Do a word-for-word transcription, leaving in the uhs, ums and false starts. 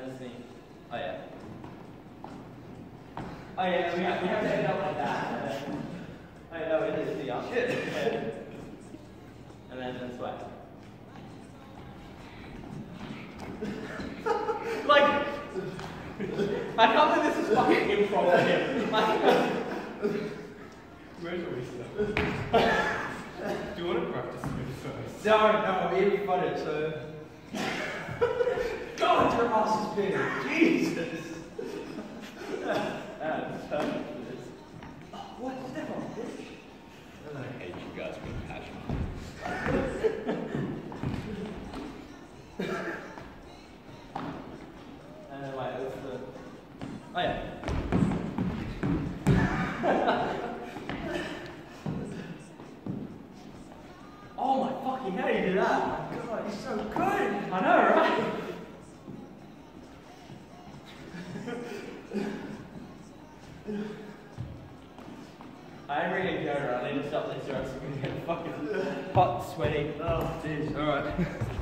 then this thing. Oh yeah. Oh yeah, we have, we have to end up like that. Oh yeah, no, it is the young shit. And then this way. Like, I can't believe this is fucking improv here. Like, where do we start? Do you want to practice it first? no, no, it'd be funny, so. God, your ass is big. Jesus. That's perfect for this. Oh, what? Step on, bitch. I hate you guys being passionate. And then, like, what's the. Oh, yeah. Oh my fucking hell, you did that! Oh my god, you're so good! I know, right? I'm really deodorant. I need to stop this or else I'm gonna get fucking hot, sweaty. Oh, jeez. Alright.